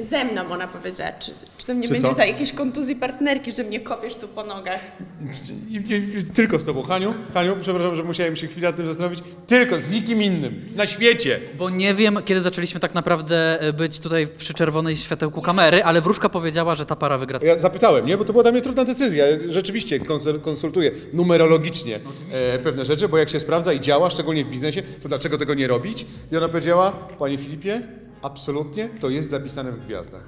ze mną, ona powiedziała. Czy to nie Czy będzie co? za jakieś kontuzji partnerki, że mnie kopiesz tu po nogach? Tylko z tobą. Haniu, przepraszam, że musiałem się chwilę nad tym zastanowić. Tylko z nikim innym na świecie. Bo nie wiem, kiedy zaczęliśmy tak naprawdę być tutaj przy czerwonej światełku kamery, ale wróżka powiedziała, że ta para wygra. Ja zapytałem, nie? Bo to była dla mnie trudna decyzja. Rzeczywiście konsultuję numerologicznie pewne rzeczy, bo jak się sprawdza i działa, szczególnie w biznesie, to dlaczego tego nie robić? I ona powiedziała, panie Filipie, absolutnie to jest zapisane w gwiazdach.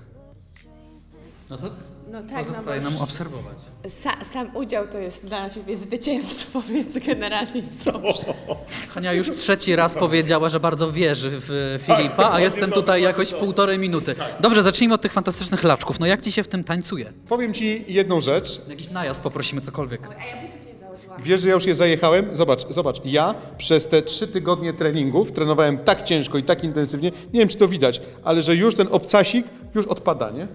No to No tak, pozostaje nam obserwować. Sam udział to jest dla ciebie zwycięstwo, więc generalnie co? Hania już trzeci raz powiedziała, że bardzo wierzy w Filipa, a jestem tutaj jakoś półtorej minuty. Dobrze, zacznijmy od tych fantastycznych laczków. No jak ci się w tym tańcuje? Powiem ci jedną rzecz. Jakiś najazd poprosimy, cokolwiek. A ja butów nie założyłam. Wiesz, że ja już je zajechałem? Zobacz, ja przez te 3 tygodnie treningów trenowałem tak ciężko i tak intensywnie, nie wiem, czy to widać, ale że już ten obcasik już odpada, nie?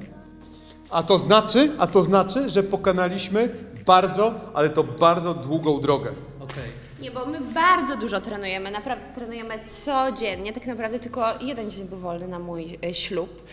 A to znaczy, że pokonaliśmy bardzo, ale to bardzo długą drogę. Okej. Nie, bo my bardzo dużo trenujemy, naprawdę trenujemy codziennie, tak naprawdę tylko jeden dzień był wolny na mój ślub,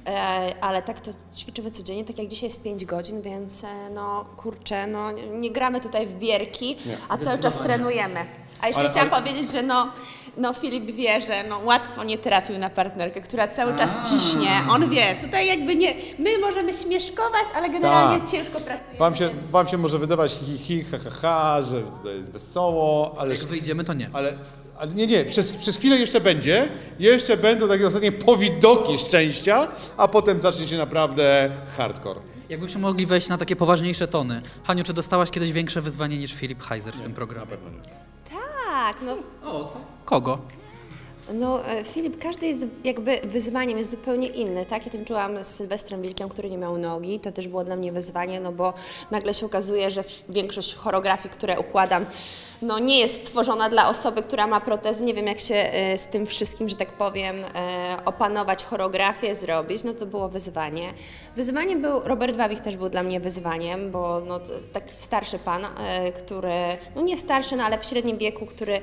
ale tak to ćwiczymy codziennie, tak jak dzisiaj jest 5 godzin, więc no kurczę, no nie gramy tutaj w bierki, a cały czas trenujemy. A jeszcze chciałam powiedzieć, że no Filip wie, że no łatwo nie trafił na partnerkę, która cały czas ciśnie, on wie, tutaj jakby nie, my możemy śmieszkować, ale generalnie ciężko pracujemy. Wam się może wydawać hi, ha, że tutaj jest wesoło, ale... Jak wyjdziemy, to nie. Ale nie, przez chwilę jeszcze będą takie ostatnie powidoki szczęścia, a potem zacznie się naprawdę hardcore. Jakbyśmy mogli wejść na takie poważniejsze tony. Haniu, czy dostałaś kiedyś większe wyzwanie niż Filip Heiser w tym programie? Na pewno nie. Tak, no. O, to kogo? No, Filip, każdy jest jakby wyzwaniem jest zupełnie inny, tak? Ja tańczyłam z Sylwestrem Wilkiem, który nie miał nogi, to też było dla mnie wyzwanie, no bo nagle się okazuje, że większość choreografii, które układam, no nie jest stworzona dla osoby, która ma protezy, nie wiem jak się z tym wszystkim, że tak powiem, opanować choreografię, zrobić, no to było wyzwanie. Wyzwaniem był, Robert Wawik też był dla mnie wyzwaniem, bo no, taki starszy pan, który, no nie starszy, no ale w średnim wieku, który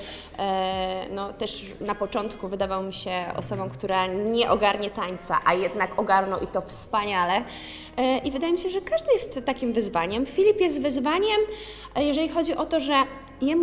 no też na początku wydawał mi się osobą, która nie ogarnie tańca, a jednak ogarnął i to wspaniale. I wydaje mi się, że każdy jest takim wyzwaniem. Filip jest wyzwaniem, jeżeli chodzi o to, że jemu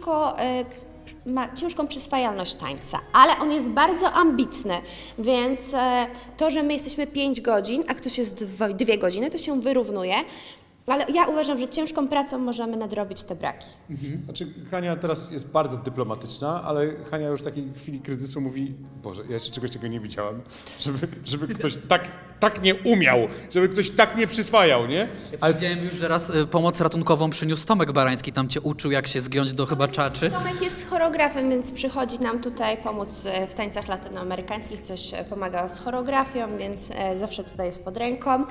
ma ciężką przyswajalność tańca, ale on jest bardzo ambitny, więc to, że my jesteśmy 5 godzin, a ktoś jest 2 godziny, to się wyrównuje. Ale ja uważam, że ciężką pracą możemy nadrobić te braki. Znaczy, Hania teraz jest bardzo dyplomatyczna, ale Hania już w takiej chwili kryzysu mówi, Boże, ja jeszcze czegoś takiego nie widziałem, żeby ktoś tak nie umiał, żeby ktoś tak nie przyswajał, nie? Ale widziałem już, że raz pomoc ratunkową przyniósł Tomek Barański, tam cię uczył, jak się zgiąć do chyba czaczy. Tomek jest choreografem, więc przychodzi nam tutaj pomóc w tańcach latynoamerykańskich, coś pomaga z choreografią, więc zawsze tutaj jest pod ręką.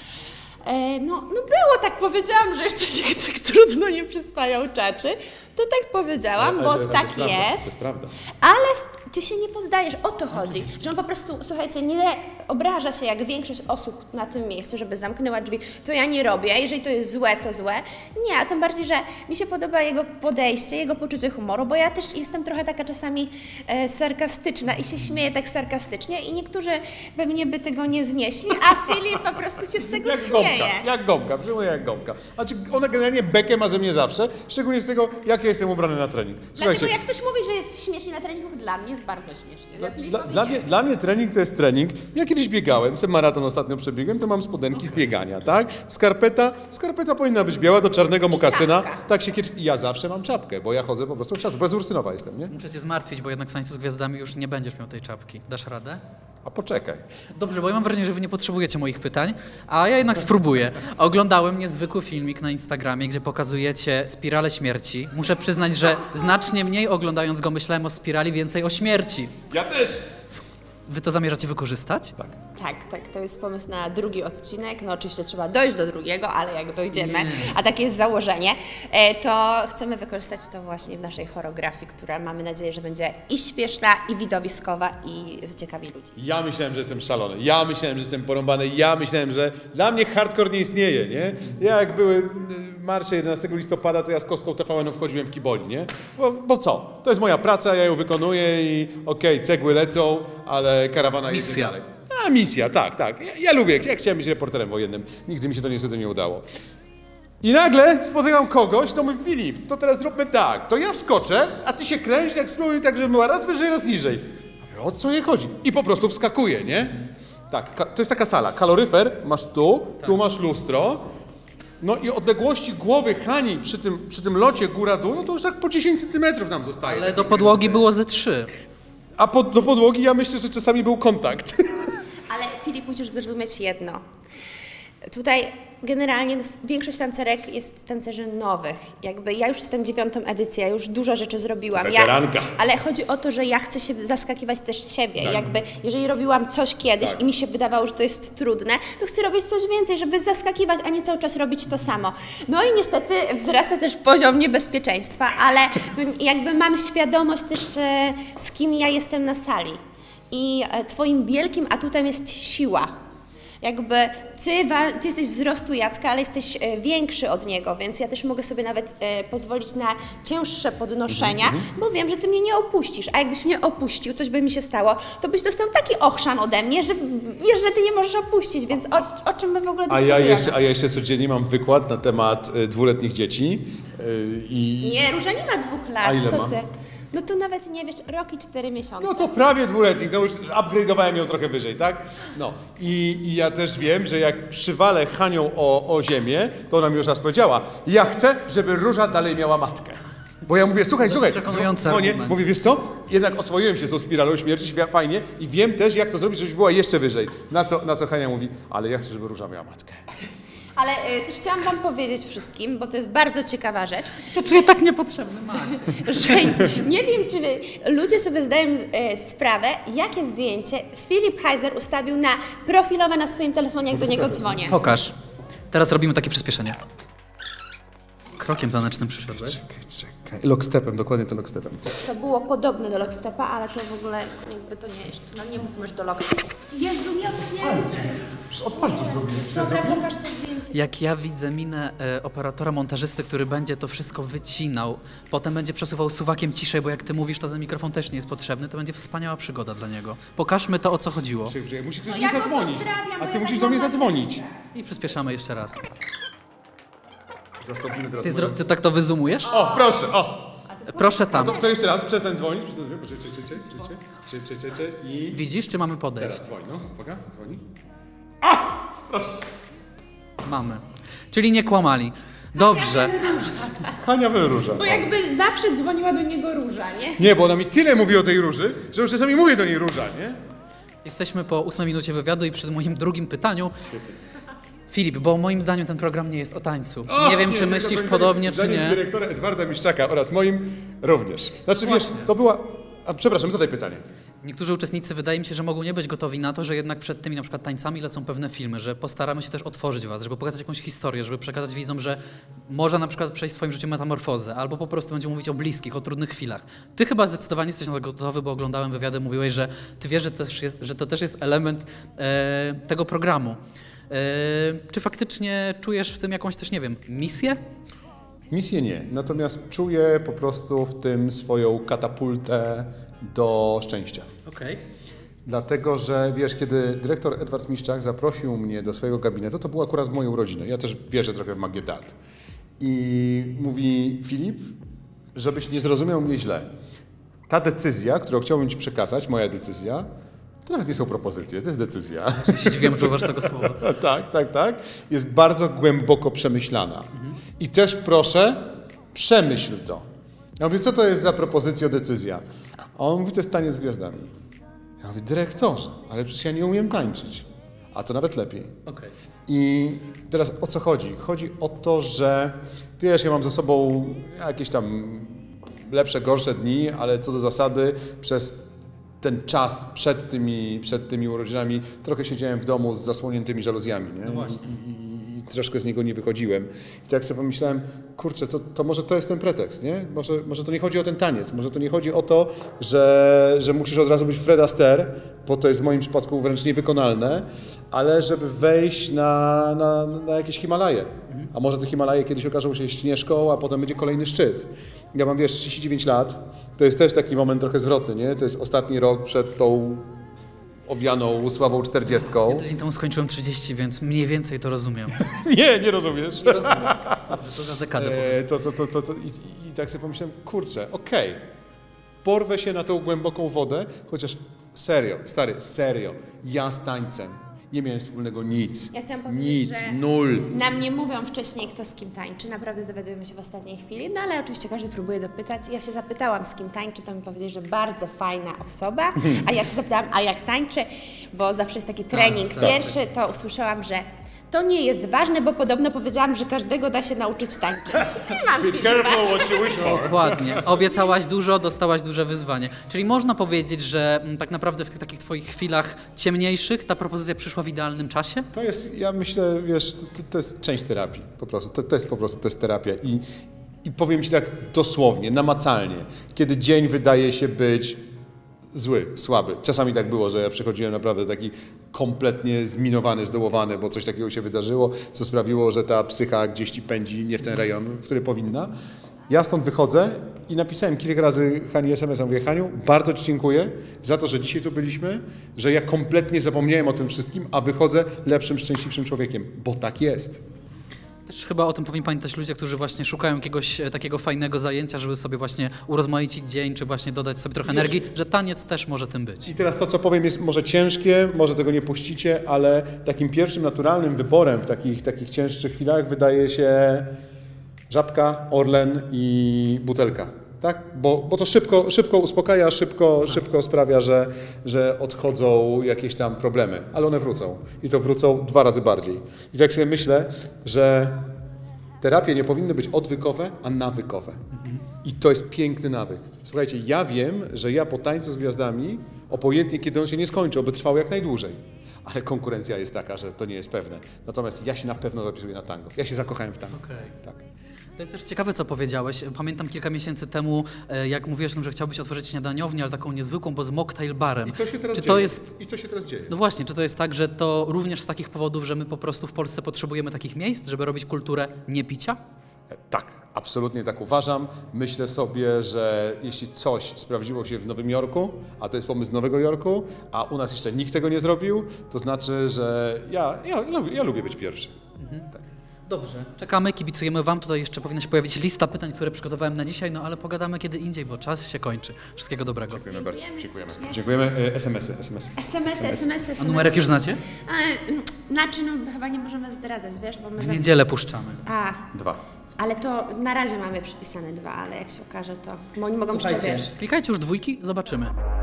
No było tak, powiedziałam, że jeszcze się tak trudno nie przyswajał czaczy, to tak powiedziałam, bo tak To jest, jest prawda. ale ty się nie poddajesz, o to chodzi, że on po prostu, słuchajcie, nie obraża się jak większość osób na tym miejscu, żeby zamknęła drzwi, to ja nie robię, jeżeli to jest złe, to złe. Nie, a tym bardziej, że mi się podoba jego podejście, jego poczucie humoru, bo ja też jestem trochę taka czasami sarkastyczna i się śmieję tak sarkastycznie i niektórzy pewnie by tego nie znieśli, a Filip po prostu się z tego śmieje. Jak gąbka, przyjmuję jak gąbka. Znaczy, ona generalnie bekę ma ze mnie zawsze, szczególnie z tego, jak ja jestem ubrany na trening. Dlatego jak ktoś mówi, że jest śmiesznie na treningu, dla mnie jest bardzo śmiesznie. Dla mnie trening to jest trening. Ja kiedyś biegałem, sobie maraton ostatnio przebiegłem, to mam spodenki z biegania, tak? Skarpeta powinna być biała do czarnego mokasyna. Tak się kiedyś... Ja zawsze mam czapkę, bo ja chodzę po prostu w czapce. Bezursynowa jestem, nie? Muszę cię zmartwić, bo jednak w Tańcu z Gwiazdami już nie będziesz miał tej czapki. Dasz radę? A poczekaj. Dobrze, bo ja mam wrażenie, że wy nie potrzebujecie moich pytań, a ja jednak spróbuję. Oglądałem niezwykły filmik na Instagramie, gdzie pokazujecie spiralę śmierci. Muszę przyznać, że znacznie mniej oglądając go myślałem o spirali, więcej o śmierci. Ja też! Wy to zamierzacie wykorzystać? Tak, to jest pomysł na drugi odcinek. No oczywiście trzeba dojść do drugiego, ale jak dojdziemy, a takie jest założenie, to chcemy wykorzystać to właśnie w naszej choreografii, która mamy nadzieję, że będzie i śpieszna, i widowiskowa, i zaciekawi ludzi. Ja myślałem, że jestem szalony, ja myślałem, że jestem porąbany, ja myślałem, że dla mnie hardcore nie istnieje, nie? Ja jak były marsze 11 listopada, to ja z kostką TVN wchodziłem w kiboli, nie? Bo co? To jest moja praca, ja ją wykonuję i okej, cegły lecą, ale karawana jedzie dalej. A, misja, tak, tak. Ja lubię, ja chciałem być reporterem wojennym. Nigdy mi się to niestety nie udało. I nagle spotykam kogoś, to mówi, Filip, to teraz zróbmy tak, to ja wskoczę, a ty się kręć, tak spróbuj, tak żeby była raz wyżej, raz niżej. A mówię, o co je chodzi? I po prostu wskakuje, nie? Tak, to jest taka sala, kaloryfer masz tu masz lustro, no i odległości głowy Hani przy tym locie góra-dół, no to już tak po 10 centymetrów nam zostaje. Ale do podłogi było ze 3. A do podłogi ja myślę, że czasami był kontakt. Ale Filip, musisz zrozumieć jedno. Tutaj generalnie większość tancerek jest tancerzy nowych. Jakby ja już jestem 9. edycją, ja już dużo rzeczy zrobiłam. Weteranka. Ale chodzi o to, że ja chcę się zaskakiwać też siebie. Jakby jeżeli robiłam coś kiedyś i mi się wydawało, że to jest trudne, to chcę robić coś więcej, żeby zaskakiwać, a nie cały czas robić to samo. No i niestety wzrasta też poziom niebezpieczeństwa, ale jakby mam świadomość też, z kim ja jestem na sali. I twoim wielkim atutem jest siła. Jakby ty jesteś wzrostu Jacka, ale jesteś większy od niego, więc ja też mogę sobie nawet pozwolić na cięższe podnoszenia, bo wiem, że ty mnie nie opuścisz. A jakbyś mnie opuścił, coś by mi się stało, to byś dostał taki ochrzan ode mnie, że wiesz, że ty nie możesz opuścić, więc o czym my w ogóle dyskutujemy? A ja jeszcze codziennie mam wykład na temat 2-letnich dzieci. Nie, Róża nie ma 2 lat, A ile co mam? ty? No to nawet nie wiesz, rok i 4 miesiące. No to prawie 2-letnik, to już upgrade'owałem ją trochę wyżej, tak? No i ja też wiem, że jak przywalę Hanią o ziemię, to ona mi już raz powiedziała, ja chcę, żeby Róża dalej miała matkę. Bo ja mówię, słuchaj, przekonujący dzwonię, argument. mówię, wiesz co, jednak oswoiłem się z tą spiralą śmierci, fajnie i wiem też, jak to zrobić, żebyś była jeszcze wyżej. Na co Hania mówi, ale ja chcę, żeby Róża miała matkę. Ale też chciałam wam powiedzieć wszystkim, bo to jest bardzo ciekawa rzecz, Się czuję tak niepotrzebny, Macie. że nie wiem, czy ludzie sobie zdają sprawę, jakie zdjęcie Filip Heiser ustawił na profilowe na swoim telefonie, jak do niego dzwonię. Pokaż. Teraz robimy takie przyspieszenie. Krokiem tanecznym przyszedłeś. Czekaj. Lockstepem, dokładnie to lockstepem. To było podobne do Lockstepa, ale to w ogóle jakby to nie jest, no nie mówmy już do Lockstepa. Jezu, nie odpięcie! Od palców zrobiłem. Dobra, pokaż to zdjęcie. Jak ja widzę minę operatora, montażysty, który będzie to wszystko wycinał, potem będzie przesuwał suwakiem ciszej, bo jak ty mówisz, to ten mikrofon też nie jest potrzebny, to będzie wspaniała przygoda dla niego. Pokażmy to, o co chodziło. Czekaj, musi ktoś ja mi go zadzwonić. pozdrawiam, A bo ty ja musisz tak do mnie mam zadzwonić. I przyspieszamy jeszcze raz. Zastąpimy teraz. Ty tak to wyzoomujesz? O, proszę, o! Proszę tam. To jeszcze raz, przestań dzwonić, Czekaj, i... Widzisz, czy mamy podejść? Teraz dzwoń, no, uwaga, dzwoni. Mamy. Czyli nie kłamali. Dobrze. Hania Wyróża. Bo jakby zawsze dzwoniła do niego Róża, nie? Nie, bo ona mi tyle mówi o tej Róży, że już czasami mówię do niej Róża, nie? Jesteśmy po 8 minucie wywiadu i przed moim drugim pytaniu. Filip, bo moim zdaniem ten program nie jest o tańcu. Nie wiem, czy myślisz podobnie, czy Zdaniem nie. dyrektora Edwarda Miszczaka oraz moim również. Znaczy, wiesz, to była... A, przepraszam, zadaj pytanie. Niektórzy uczestnicy wydaje mi się, że mogą nie być gotowi na to, że jednak przed tymi na przykład tańcami lecą pewne filmy, że postaramy się też otworzyć was, żeby pokazać jakąś historię, żeby przekazać widzom, że można na przykład przejść w swoim życiu metamorfozę, albo po prostu będzie mówić o bliskich, o trudnych chwilach. Ty chyba zdecydowanie jesteś na to gotowy, bo oglądałem wywiady, mówiłeś, że ty wiesz, że to też jest element tego programu. Czy faktycznie czujesz w tym jakąś też, nie wiem, misję? Misję nie, natomiast czuję po prostu w tym swoją katapultę do szczęścia. Okej. Dlatego, że wiesz, kiedy dyrektor Edward Miszczak zaprosił mnie do swojego gabinetu, to było akurat w moją rodzinę. Ja też wierzę trochę w magię dat. I mówi Filip, żebyś nie zrozumiał mnie źle. Ta decyzja, którą chciałbym ci przekazać, moja decyzja, to nawet nie są propozycje, to jest decyzja. Się dziwiłem, że używasz tego słowa. Tak. Jest bardzo głęboko przemyślana. I też proszę, przemyśl to. Ja mówię, co to jest za propozycja, decyzja? A on mówi, to jest taniec z gwiazdami. Ja mówię, dyrektorze, ale przecież ja nie umiem tańczyć. A to nawet lepiej. Okej. I teraz o co chodzi? Chodzi o to, że wiesz, ja mam ze sobą jakieś tam lepsze, gorsze dni, ale co do zasady przez ten czas przed tymi urodzinami trochę siedziałem w domu z zasłoniętymi żaluzjami, nie? No właśnie. I troszkę z niego nie wychodziłem. I tak sobie pomyślałem, kurczę, to może to jest ten pretekst, nie? Może to nie chodzi o ten taniec, może to nie chodzi o to, że musisz od razu być Fred Astaire, bo to jest w moim przypadku wręcz niewykonalne, ale żeby wejść na jakieś Himalaje. A może te Himalaje kiedyś okażą się Śnieżką, a potem będzie kolejny szczyt. Ja mam, wiesz, 39 lat, to jest też taki moment trochę zwrotny, nie? To jest ostatni rok przed tą owianą sławą 40. Tydzień temu skończyłem 30, więc mniej więcej to rozumiem. Nie rozumiesz. Nie rozumiem. Dobrze, to za dekadę powiem. I tak sobie pomyślałem, kurczę, okej, porwę się na tą głęboką wodę, chociaż serio, stary, serio, ja z tańcem nie miałem wspólnego nic. Ja chciałam powiedzieć, nic, że nul. nam nie mówią wcześniej, kto z kim tańczy. Naprawdę dowiadujemy się w ostatniej chwili. No ale oczywiście każdy próbuje dopytać. Ja się zapytałam, z kim tańczy, to mi powiedzieli, że bardzo fajna osoba. A ja się zapytałam, a jak tańczy? Bo zawsze jest taki trening pierwszy, to usłyszałam, że to nie jest ważne, bo podobno powiedziałam, że każdego da się nauczyć tańczyć. Nie mam Be careful what you wish for. Dokładnie. Obiecałaś dużo, dostałaś duże wyzwanie. Czyli można powiedzieć, że tak naprawdę w tych takich twoich chwilach ciemniejszych ta propozycja przyszła w idealnym czasie? To jest, ja myślę, wiesz, to jest część terapii po prostu. To jest po prostu, to jest terapia. I powiem ci tak dosłownie, namacalnie, kiedy dzień wydaje się być zły, słaby. Czasami tak było, że ja przychodziłem naprawdę taki kompletnie zminowany, zdołowany, bo coś takiego się wydarzyło, co sprawiło, że ta psycha gdzieś ci pędzi nie w ten rejon, w który powinna. Ja stąd wychodzę i napisałem kilka razy Hani SMS-a, mówię, Haniu, bardzo ci dziękuję za to, że dzisiaj tu byliśmy, że ja kompletnie zapomniałem o tym wszystkim, a wychodzę lepszym, szczęśliwszym człowiekiem, bo tak jest. Też chyba o tym powinni pamiętać ludzie, którzy właśnie szukają jakiegoś takiego fajnego zajęcia, żeby sobie właśnie urozmaicić dzień, czy właśnie dodać sobie trochę energii, że taniec też może tym być. I teraz to, co powiem, jest może ciężkie, może tego nie puścicie, ale takim pierwszym naturalnym wyborem w takich cięższych chwilach wydaje się Żabka, Orlen i butelka. Tak? Bo to szybko uspokaja, szybko sprawia, że odchodzą jakieś tam problemy, ale one wrócą. I to wrócą 2 razy bardziej. I tak sobie myślę, że terapie nie powinny być odwykowe, a nawykowe. I to jest piękny nawyk. Słuchajcie, ja wiem, że ja po tańcu z gwiazdami, obojętnie kiedy on się nie skończy, oby trwał jak najdłużej. Ale konkurencja jest taka, że to nie jest pewne. Natomiast ja się na pewno zapisuję na tango. Ja się zakochałem w tango. Okej. Tak. To jest też ciekawe, co powiedziałeś. Pamiętam kilka miesięcy temu, jak mówiłeś o tym, że chciałbyś otworzyć śniadaniownię, ale taką niezwykłą, bo z mocktail barem. I to się teraz Czy dzieje. to jest... I to się teraz dzieje. No właśnie, czy to jest tak, że to również z takich powodów, że my po prostu w Polsce potrzebujemy takich miejsc, żeby robić kulturę niepicia? Tak, absolutnie tak uważam. Myślę sobie, że jeśli coś sprawdziło się w Nowym Jorku, a to jest pomysł z Nowego Jorku, a u nas jeszcze nikt tego nie zrobił, to znaczy, że ja lubię być pierwszy. Tak. Dobrze, czekamy, kibicujemy Wam. Tutaj jeszcze powinna się pojawić lista pytań, które przygotowałem na dzisiaj, no ale pogadamy kiedy indziej, bo czas się kończy. Wszystkiego dobrego. Dziękujemy bardzo. Dziękujemy. SMS-y. SMS-y. A numerek już znacie? Znaczy, no chyba nie możemy zdradzać, wiesz, bo my... W niedzielę puszczamy. 2. Ale to na razie mamy przypisane 2, ale jak się okaże, to... Bo oni mogą jeszcze, wiesz... Klikajcie już 2, zobaczymy.